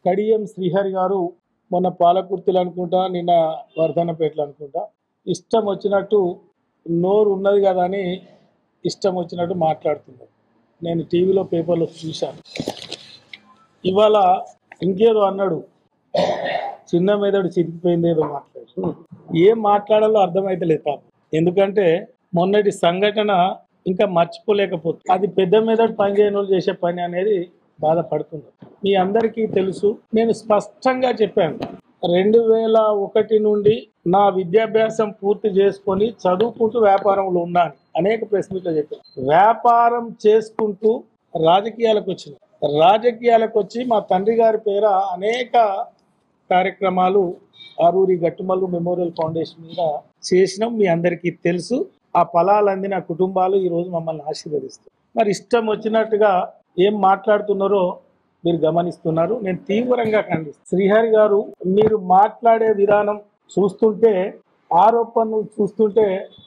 కడియం శ్రీహరి గారు మొన్న పాలకుర్తిలో అనుకుంటా, నిన్న వర్ధన్నపేటలో అనుకుంటా, ఇష్టం వచ్చినట్టు నోరు ఉన్నది కదా అని ఇష్టం వచ్చినట్టు మాట్లాడుతున్నారు. నేను టీవీలో పేపర్లో చూశాను. ఇవాళ ఇంకేదో అన్నాడు, చిన్న మెదడు చితికిపోయింది, ఏదో మాట్లాడు. ఏం మాట్లాడాలో అర్థమైతలేదు పాపం. ఎందుకంటే మొన్నటి సంఘటన ఇంకా మర్చిపోలేకపోతుంది. అది పెద్ద మెదడు పనిచేయని వాళ్ళు చేసే పని అనేది బాధపడుతుంది. మీ అందరికీ తెలుసు, నేను స్పష్టంగా చెప్పాను, 2001 నుండి నా విద్యాభ్యాసం పూర్తి చేసుకొని చదువుకుంటూ వ్యాపారంలో ఉన్నాను. అనేక ప్రెస్ మీట్లో చెప్పాను. వ్యాపారం చేసుకుంటూ రాజకీయాలకు వచ్చిన, రాజకీయాలకు వచ్చి మా తండ్రి గారి పేర అనేక కార్యక్రమాలు ఆరూరి గట్టుమల్లు మెమోరియల్ ఫౌండేషన్ మీద చేసినాం. మీ అందరికీ తెలుసు. ఆ ఫలాలు అందిన కుటుంబాలు ఈరోజు మమ్మల్ని ఆశీర్వదిస్తారు. మరి ఇష్టం వచ్చినట్టుగా ఏం మాట్లాడుతున్నారో మీరు గమనిస్తున్నారు. నేను తీవ్రంగా ఖండిస్తాను. శ్రీహరి గారు, మీరు మాట్లాడే విధానం చూస్తుంటే, ఆరోపణలు చూస్తుంటే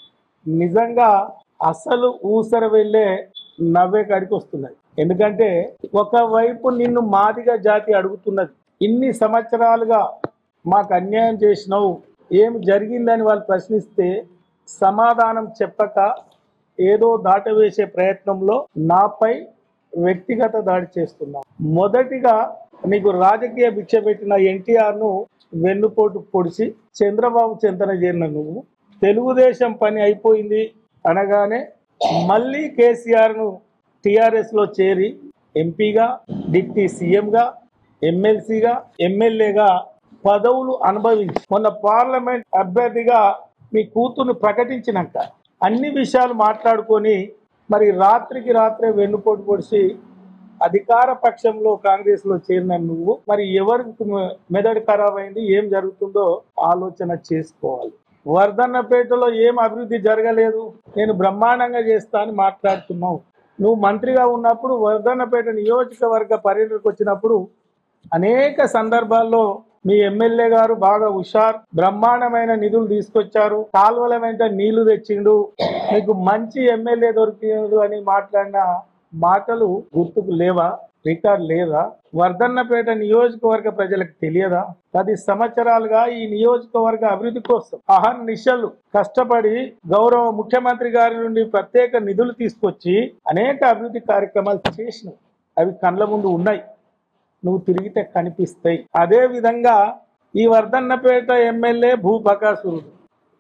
నిజంగా అసలు ఊసర వెళ్ళే నవ్వే కాడికి వస్తున్నాయి. ఎందుకంటే ఒకవైపు నిన్ను మాదిగ జాతి అడుగుతున్నది, ఇన్ని సంవత్సరాలుగా మాకు అన్యాయం చేసినావు, ఏం జరిగిందని వాళ్ళు ప్రశ్నిస్తే సమాధానం చెప్పక ఏదో దాటవేసే ప్రయత్నంలో నాపై వ్యక్తిగత దాడి చేస్తున్నా. మొదటిగా నీకు రాజకీయ భిక్ష పెట్టిన ఎన్టీఆర్ను వెన్నుపోటు పొడిచి చంద్రబాబు చెంతన చేరిన నువ్వు, తెలుగుదేశం పని అయిపోయింది అనగానే మళ్ళీ కేసీఆర్ను టీఆర్ఎస్లో చేరి ఎంపీగా, డిప్యూటీ సీఎంగా, ఎమ్మెల్సీగా, ఎమ్మెల్యేగా పదవులు అనుభవించి మొన్న పార్లమెంట్ అభ్యర్థిగా మీ కూతుర్ను ప్రకటించినాక అన్ని విషయాలు మాట్లాడుకొని మరి రాత్రికి రాత్రే వెన్నుపోటు పొడిచి అధికార పక్షంలో కాంగ్రెస్లో చేరిన నువ్వు, మరి ఎవరికి మెదడు ఖరాబ్ అయింది, ఏం జరుగుతుందో ఆలోచన చేసుకోవాలి. వర్ధన్నపేటలో ఏం అభివృద్ధి జరగలేదు, నేను బ్రహ్మాండంగా చేస్తా అని మాట్లాడుతున్నావు. నువ్వు మంత్రిగా ఉన్నప్పుడు వర్ధన్నపేట నియోజకవర్గ పర్యటనకు వచ్చినప్పుడు అనేక సందర్భాల్లో మీ ఎమ్మెల్యే గారు బాగా హుషార్, బ్రహ్మాండమైన నిధులు తీసుకొచ్చారు, కాలువల వెంట నీళ్లు తెచ్చిండు, మీకు మంచి ఎమ్మెల్యే దొరికిండు అని మాట్లాడిన మాటలు గుర్తుకు లేవా? రికార్డ్ లేదా? వర్ధన్నపేట నియోజకవర్గ ప్రజలకు తెలియదా? 10 సంవత్సరాలుగా ఈ నియోజకవర్గ అభివృద్ధి కోసం అహర్నిశలు కష్టపడి గౌరవ ముఖ్యమంత్రి గారి నుండి ప్రత్యేక నిధులు తీసుకొచ్చి అనేక అభివృద్ధి కార్యక్రమాలు చేసినావు. అవి కళ్ళ ముందు ఉన్నాయి, నువ్వు తిరిగితే కనిపిస్తాయి. అదే విధంగా ఈ వర్ధన్నపేట ఎమ్మెల్యే భూబకాసురుడు,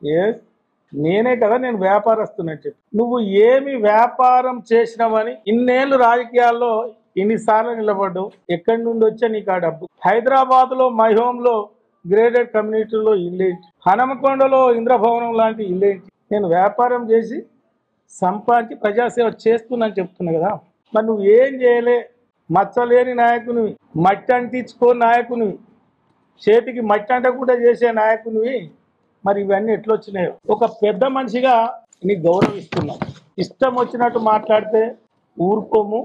నేనే కదా, నేను వ్యాపారస్తున్నట్టు చెప్పి నువ్వు ఏమి వ్యాపారం చేసినావని ఇన్నేళ్ళు రాజకీయాల్లో ఇన్నిసార్లు నిలబడ్డావు. ఎక్కడి నుండి వచ్చా నీకు ఆ డబ్బు? హైదరాబాద్ లో మై హోమ్ లో గ్రేడెడ్ కమ్యూనిటీలో ఇల్లేంటి, హనమకొండలో ఇంద్రభవనం లాంటి ఇల్లేంటి? నేను వ్యాపారం చేసి సంపాదించి ప్రజాసేవ చేస్తున్నా చెప్తున్నా కదా. మరి నువ్వు ఏం చేయలే, మచ్చలేని నాయకునివి, మట్టి అంటించుకోని నాయకునివి, చేతికి మట్టి అంటకుండా చేసే నాయకునివి. మరి ఇవన్నీ ఎట్లొచ్చినాయో? ఒక పెద్ద మనిషిగా నీకు గౌరవిస్తున్నావు, ఇష్టం వచ్చినట్టు మాట్లాడితే ఊరుకోము.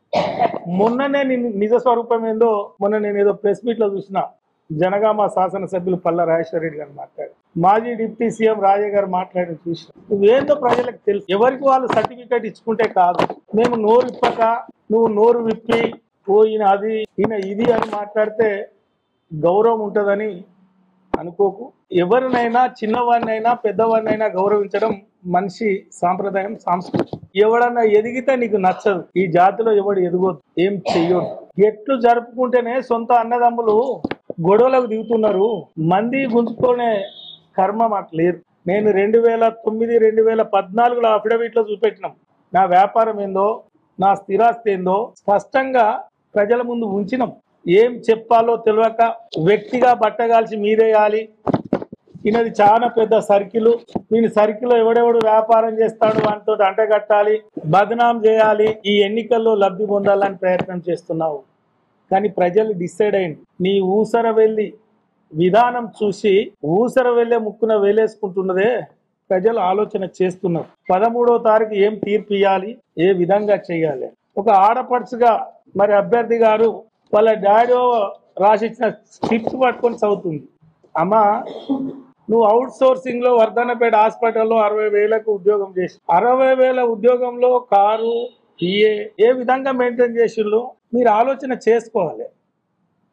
మొన్ననే నిజ స్వరూపం ఏందో మొన్న నేను ఏదో ప్రెస్ మీట్లో చూసిన, జనగామ శాసనసభ్యులు పల్లా రాజేశ్వర రెడ్డి గారు మాట్లాడారు, మాజీ డిప్యూటీ సీఎం రాజే గారు మాట్లాడి చూసిన. నువ్వేందో ప్రజలకు తెలుసు. ఎవరికి వాళ్ళు సర్టిఫికేట్ ఇచ్చుకుంటే కాదు. మేము నోరు ఇప్పక నువ్వు నోరు విప్పి ఈయన అది ఈయన ఇది అని మాట్లాడితే గౌరవం ఉంటుందని అనుకోకు. ఎవరినైనా, చిన్నవాడినైనా పెద్దవాడినైనా గౌరవించడం మనిషి సాంప్రదాయం, సంస్కృతి. ఎవడన్నా ఎదిగితే నీకు నచ్చదు. ఈ జాతిలో ఎవడు ఎదగొద్దు, ఏం చెయ్యొద్దు. ఎట్లు జరుపుకుంటేనే సొంత అన్నదమ్ములు గొడవలకు దిగుతున్నారు. మంది గుంజుకునే కర్మ మాకు లేదు. నేను 2009, 2014లో అఫిడవిట్లో చూపెట్టినాం. నా వ్యాపారం ఏందో, నా స్థిరాస్తి ఏందో స్పష్టంగా ప్రజల ముందు ఉంచినాం. ఏం చెప్పాలో తెలియక వ్యక్తిగా బట్టగాల్చి మీరేయాలి, ఈయనది చాలా పెద్ద సర్కిల్, ఈయన సర్కిల్లో ఎవడెవడు వ్యాపారం చేస్తాడు వాటితో అంటగట్టాలి, బదనాం చేయాలి, ఈ ఎన్నికల్లో లబ్ధి పొందాలని ప్రయత్నం చేస్తున్నావు. కానీ ప్రజలు డిసైడ్ అయింది. నీ ఊసర వెళ్ళి విధానం చూసి ఊసర వెళ్ళే ముక్కున వేలేసుకుంటున్నదే ప్రజలు ఆలోచన చేస్తున్నారు. 13వ తారీఖు ఏం తీర్పు ఇవ్వాలి, ఏ విధంగా చేయాలి. ఒక ఆడపడుచుగా మరి అభ్యర్థి గారు వాళ్ళ డాడీ రాసిచ్చిన స్క్రిప్ట్ పట్టుకొని చదువుతుంది. అమ్మా, నువ్వు అవుట్ సోర్సింగ్ లో వర్ధన్నపేట హాస్పిటల్లో 60,000కు ఉద్యోగం చేసి 60,000 ఉద్యోగంలో కారు, పిఏ ఏ విధంగా మెయింటైన్ చేసిళ్ళు మీరు ఆలోచన చేసుకోవాలి.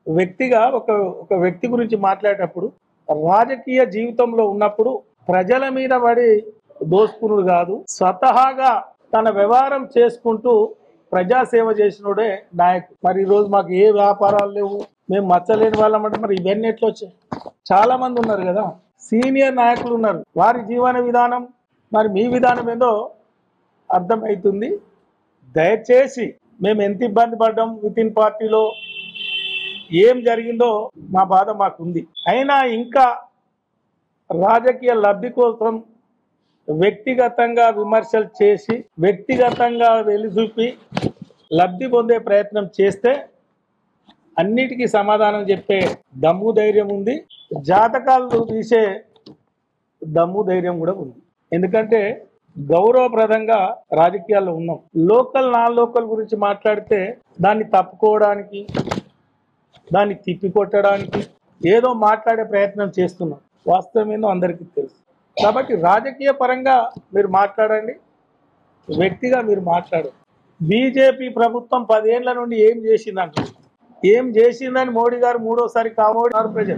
వ్యక్తిగా ఒక వ్యక్తి గురించి మాట్లాడేటప్పుడు రాజకీయ జీవితంలో ఉన్నప్పుడు ప్రజల మీద పడి దోసుకునుడు కాదు, స్వతహాగా తన వ్యవహారం చేసుకుంటూ ప్రజాసేవ చేసినోడే నాయకుడు. మరి ఈరోజు మాకు ఏ వ్యాపారాలు లేవు, మేము మచ్చలేని వాళ్ళమంటే మరి ఇవన్నీ ఎట్లా వచ్చాయి? చాలా మంది ఉన్నారు కదా, సీనియర్ నాయకులు ఉన్నారు, వారి జీవన విధానం మరి మీ విధానం ఏందో అర్థమవుతుంది. దయచేసి మేము ఎంత ఇబ్బంది పడ్డాం విత్ ఇన్ పార్టీలో, ఏం జరిగిందో మా బాధ మాకుంది. అయినా ఇంకా రాజకీయ లబ్ధి కోసం వ్యక్తిగతంగా విమర్శలు చేసి వ్యక్తిగతంగా వెలిచూపి లబ్ధి పొందే ప్రయత్నం చేస్తే అన్నిటికీ సమాధానం చెప్పే దమ్ము ధైర్యం ఉంది, జాతకాలు తీసే దమ్ము ధైర్యం కూడా ఉంది. ఎందుకంటే గౌరవప్రదంగా రాజకీయాల్లో ఉన్నాం. లోకల్ నాన్ లోకల్ గురించి మాట్లాడితే దాన్ని తప్పుకోవడానికి, దాన్ని తిప్పికొట్టడానికి ఏదో మాట్లాడే ప్రయత్నం చేస్తున్నాం. వాస్తవం ఏందో అందరికీ తెలుసు. కాబట్టి రాజకీయ పరంగా మీరు మాట్లాడండి, వ్యక్తిగా మీరు మాట్లాడండి. బీజేపీ ప్రభుత్వం 10 ఏళ్ల నుండి ఏం చేసిందంట, ఏం చేసిందని మోడీ గారు మూడోసారి కామోడినారు. ప్రజలు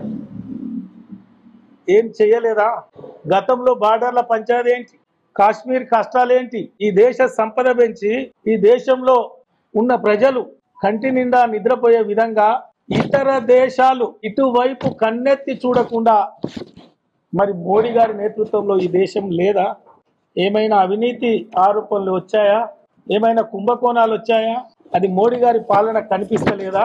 ఏం చేయలేదా? గతంలో బార్డర్ల పంచాయతీ ఏంటి, కాశ్మీర్ కష్టాలేంటి, ఈ దేశ సంపద పెంచి ఈ దేశంలో ఉన్న ప్రజలు కంటి నిండా నిద్రపోయే విధంగా ఇతర దేశాలు ఇటువైపు కన్నెత్తి చూడకుండా మరి మోడీ గారి నేతృత్వంలో ఈ దేశం లేదా? ఏమైనా అవినీతి ఆరోపణలు వచ్చాయా? ఏమైనా కుంభకోణాలు వచ్చాయా? అది మోడీ గారి పాలన కనిపిస్తలేదా?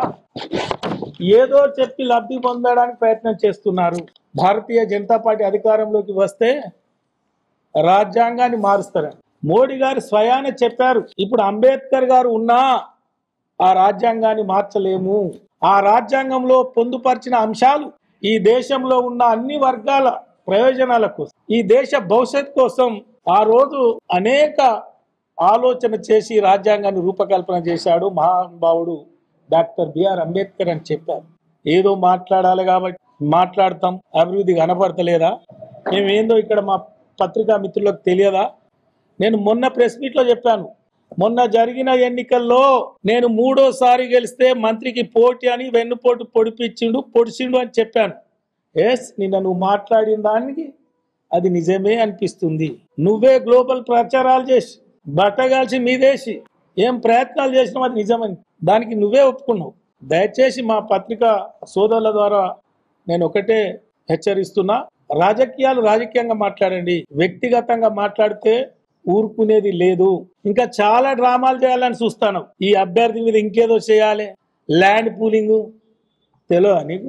ఏదో చెప్పి లబ్ధి పొందడానికి ప్రయత్నం చేస్తున్నారు. భారతీయ జనతా పార్టీ అధికారంలోకి వస్తే రాజ్యాంగాన్ని మారుస్తారు. మోడీ గారు స్వయాన చెప్పారు, ఇప్పుడు అంబేద్కర్ గారు ఉన్నా ఆ రాజ్యాంగాన్ని మార్చలేము. ఆ రాజ్యాంగంలో పొందుపరిచిన అంశాలు ఈ దేశంలో ఉన్న అన్ని వర్గాల ప్రయోజనాల కోసం, ఈ దేశ భవిష్యత్ కోసం ఆ రోజు అనేక ఆలోచన చేసి రాజ్యాంగాన్ని రూపకల్పన చేశాడు మహానుభావుడు డాక్టర్ బిఆర్ అంబేద్కర్ అని చెప్పారు. ఏదో మాట్లాడాలి కాబట్టి మాట్లాడతాం, అభివృద్ధి కనపడతలేదా? మేమేందో ఇక్కడ మా పత్రికా మిత్రులకు తెలియదా? నేను మొన్న ప్రెస్ మీట్లో చెప్పాను, మొన్న జరిగిన ఎన్నికల్లో నేను 3ఓసారి గెలిస్తే మంత్రికి పోటీ అని వెన్నుపోటు పొడిచిండు అని చెప్పాను. ఎస్, నిన్న నువ్వు మాట్లాడిన దానికి అది నిజమే అనిపిస్తుంది. నువ్వే గ్లోబల్ ప్రచారాలు చేసి బట్టగాల్చి మీదేసి ఏం ప్రయత్నాలు చేసినావు అది నిజమని దానికి నువ్వే ఒప్పుకున్నావు. దయచేసి మా పత్రికా సోదరుల ద్వారా నేను ఒకటే హెచ్చరిస్తున్నా, రాజకీయాలు రాజకీయంగా మాట్లాడండి, వ్యక్తిగతంగా మాట్లాడితే ఊరుకునేది లేదు. ఇంకా చాలా డ్రామాలు చేయాలని చూస్తాను. ఈ అభ్యర్థి మీద ఇంకేదో చేయాలి, ల్యాండ్ పూలింగ్ తెలియదా నీకు?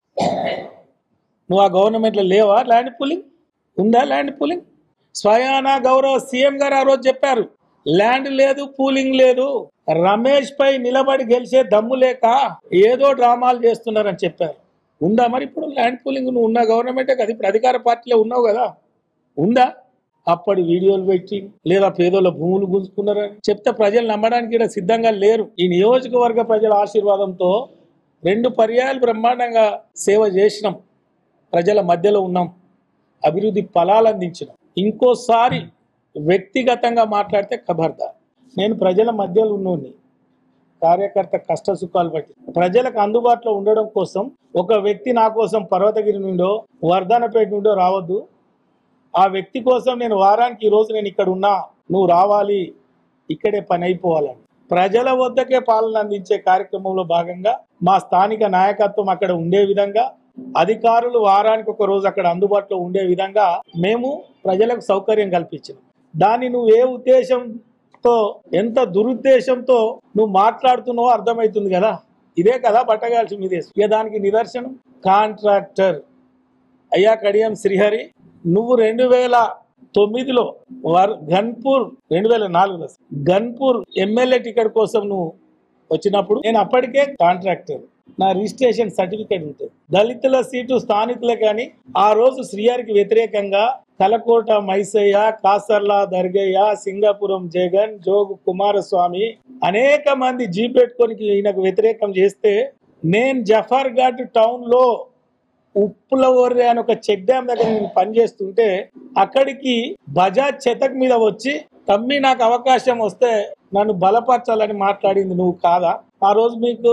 నువ్వు ఆ గవర్నమెంట్లో లేవా? ల్యాండ్ పూలింగ్ ఉందా? ల్యాండ్ పూలింగ్ స్వయాన గౌరవ సీఎం గారు ఆ రోజు చెప్పారు, ల్యాండ్ లేదు, పూలింగ్ లేదు. రమేష్ పై నిలబడి గెలిచే దమ్ము లేక ఏదో డ్రామాలు చేస్తున్నారని చెప్పారు. ఉందా మరి ఇప్పుడు ల్యాండ్ పూలింగ్? నువ్వు ఉన్న గవర్నమెంటే కదా, ఇప్పుడు అధికార పార్టీలో ఉన్నావు కదా, ఉందా? అప్పటి వీడియోలు పెట్టి లేదా పేదోళ్ళ భూములు గుంజుకున్నారని చెప్తే ప్రజలు నమ్మడానికి కూడా సిద్ధంగా లేరు. ఈ నియోజకవర్గ ప్రజల ఆశీర్వాదంతో 2 పర్యాయాలు బ్రహ్మాండంగా సేవ చేసినాం, ప్రజల మధ్యలో ఉన్నాం, అభివృద్ధి ఫలాలు అందించినాం. ఇంకోసారి వ్యక్తిగతంగా మాట్లాడితే ఖబర్దార్. నేను ప్రజల మధ్యలో ఉన్నోని, కార్యకర్త కష్ట సుఖాలు బట్టి ప్రజలకు అందుబాటులో ఉండడం కోసం ఒక వ్యక్తి నా కోసం పర్వతగిరి నుండో వర్ధనపేట నుండో రావద్దు. ఆ వ్యక్తి కోసం నేను వారానికి ఈరోజు నేను ఇక్కడ ఉన్నా, నువ్వు రావాలి, ఇక్కడే పని అయిపోవాలని ప్రజల వద్దకే పాలన అందించే కార్యక్రమంలో భాగంగా మా స్థానిక నాయకత్వం అక్కడ ఉండే విధంగా, అధికారులు వారానికి ఒక రోజు అక్కడ అందుబాటులో ఉండే విధంగా మేము ప్రజలకు సౌకర్యం కల్పించినాం. దాన్ని నువ్వు ఏ ఉద్దేశంతో, ఎంత దురుద్దేశంతో నువ్వు మాట్లాడుతున్నావో అర్థమవుతుంది కదా. ఇదే కదా బట్టగాల్చి మీదేసి. ఇక దానికి నిదర్శనం కాంట్రాక్టర్ అయ్యా కడియం శ్రీహరి, నువ్వు 2009లో గన్పూర్ 2004లో గన్పూర్ ఎమ్మెల్యే టికెట్ కోసం నువ్వు వచ్చినప్పుడు నేను అప్పటికే కాంట్రాక్టర్, నా రిజిస్ట్రేషన్ సర్టిఫికేట్ ఉంటుంది. దళితుల సీటు స్థానికులే కానీ ఆ రోజు శ్రీహరికి వ్యతిరేకంగా కలకోట మైసయ్య, కాసర్ల దర్గయ్య, సింగాపురం జగన్, జోగు కుమారస్వామి అనేక మంది జీప్ పెట్టుకొని ఈయనకు వ్యతిరేకం చేస్తే నేను జఫర్ఘాట్ టౌన్ లో ఉప్పుల ఓర్రే అని ఒక చెక్ డ్యామ్ దగ్గర నేను పనిచేస్తుంటే అక్కడికి బజాజ్ చెతక్ మీద వచ్చి తమ్మి నాకు అవకాశం వస్తే నన్ను బలపరచాలని మాట్లాడింది నువ్వు కాదా? ఆ రోజు మీకు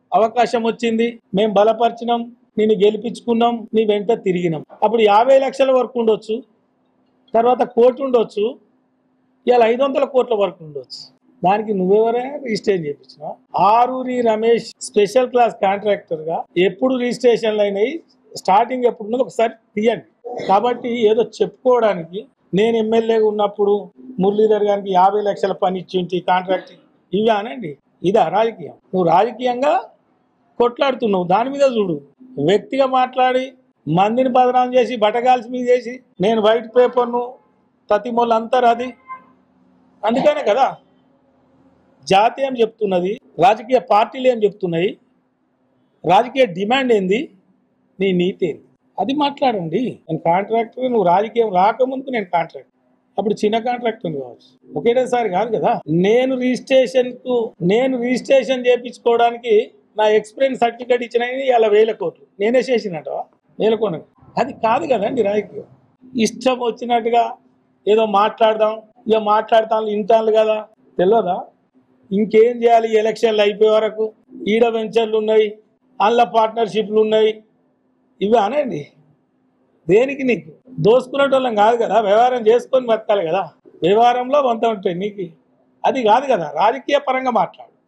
అవకాశం వచ్చింది, మేము బలపరిచినాం, నిన్ను గెలిపించుకున్నాం, నీ వెంట తిరిగినాం. అప్పుడు 50 లక్షల వరకు ఉండొచ్చు, తర్వాత కోటి ఉండొచ్చు, ఇలా 500 కోట్ల వరకు ఉండొచ్చు. దానికి నువ్వెవరైనా రిజిస్ట్రేషన్ చేయించినావు. Aruri Ramesh special class contractor గా ఎప్పుడు రిజిస్ట్రేషన్లు అయినాయి, స్టార్టింగ్ ఎప్పుడు ఉన్నది ఒకసారి తీయండి. కాబట్టి ఏదో చెప్పుకోవడానికి నేను ఎమ్మెల్యేగా ఉన్నప్పుడు మురళీధర్ గారికి 50 లక్షల పని ఇచ్చింటి కాంట్రాక్ట్, ఇవి అనండి. ఇదా రాజకీయం? నువ్వు రాజకీయంగా కొట్లాడుతున్నావు, దాని మీద చూడు. వ్యక్తిగా మాట్లాడి మందిని బదనాం చేసి బటగాల్సి మీద చేసి నేను వైట్ పేపర్ను తతిమోళ్ళు అంటారు. అది అందుకనే కదా జాతి ఏం చెప్తున్నది, రాజకీయ పార్టీలు ఏం చెప్తున్నాయి, రాజకీయ డిమాండ్ ఏంది, నీ నీతి ఏంది, అది మాట్లాడండి. నేను కాంట్రాక్టర్, నువ్వు రాజకీయం రాకముందుకు నేను కాంట్రాక్టర్, అప్పుడు చిన్న కాంట్రాక్టర్ కావచ్చు, ఒకేసారి కాదు కదా. నేను రిజిస్ట్రేషన్ చేయించుకోవడానికి నా ఎక్స్పీరియన్స్ సర్టిఫికేట్ ఇచ్చిన ఇలా 1000 కోట్లు నేనే చేసినట్టవా? 1000 కోట్లు అది కాదు కదండి రాజకీయం. ఇష్టం వచ్చినట్టుగా ఏదో మాట్లాడదాం, ఇక మాట్లాడతాను ఇంటాను కదా, తెలియదా? ఇంకేం చేయాలి? ఎలక్షన్లు అయిపోయే వరకు ఈడ వెంచర్లు ఉన్నాయి, అందులో పార్ట్నర్షిప్లు ఉన్నాయి, ఇవి అనండి. దేనికి? నీకు దోసుకునేటోళ్ళం కాదు కదా, వ్యవహారం చేసుకొని బతకాలి కదా. వ్యవహారంలో వంత ఉంటాయి నీకు, అది కాదు కదా. రాజకీయ పరంగా మాట్లాడు.